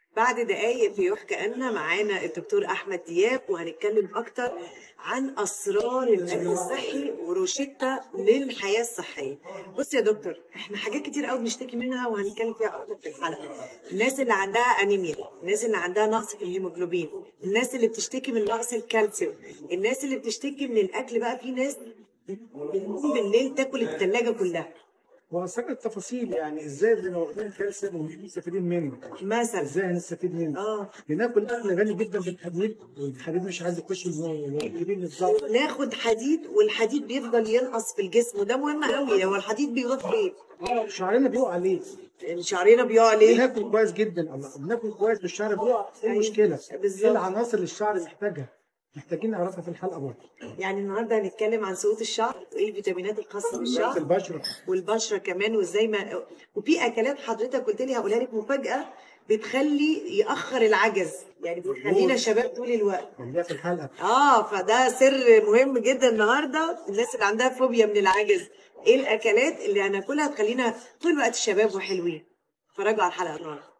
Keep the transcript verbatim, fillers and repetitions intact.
بعد دقايق في يحكى أن معانا الدكتور أحمد دياب، وهنتكلم أكتر عن أسرار الأكل الصحي وروشتة للحياة الصحية. بص يا دكتور، احنا حاجات كتير قوي بنشتكي منها وهنتكلم فيها أكتر في الحلقة. الناس اللي عندها أنيميا، الناس اللي عندها نقص في الهيموجلوبين، الناس اللي بتشتكي من نقص الكالسيوم، الناس اللي بتشتكي من الأكل. بقى في ناس بتقوم بالليل تاكل الثلاجة كلها هو سر التفاصيل، يعني ازاي بنبقى واخدين كالسيوم ومش مستفيدين منه؟ مثلا. ازاي هنستفيد منه؟ اه بناكل اكل غني جدا بالحديد، والحديد مش عايز يخش الجبين بالظبط. ناخد حديد، والحديد بيفضل ينقص في الجسم، وده مهم قوي. هو الحديد بيروح فين؟ اه شعرنا بيقع عليه. شعرنا بيقع ليه؟ بناكل كويس جدا، الله بناكل كويس والشعر بيقع، ايه أيوة، المشكله؟ بالظبط. ايه العناصر اللي الشعر محتاجها؟ محتاجين نعرفها في الحلقه برضه. يعني النهارده هنتكلم عن سقوط الشعر وايه الفيتامينات الخاصه في بالشعر البشره. والبشره كمان، وازاي ما وفي اكلات حضرتك قلت لي هقولها لك مفاجاه بتخلي يأخر العجز، يعني بتخلينا شباب طول الوقت. خليها في الحلقه. اه فده سر مهم جدا النهارده. الناس اللي عندها فوبيا من العجز، ايه الاكلات اللي هناكلها تخلينا طول الوقت شباب وحلوين؟ اتفرجوا على الحلقه النهارده.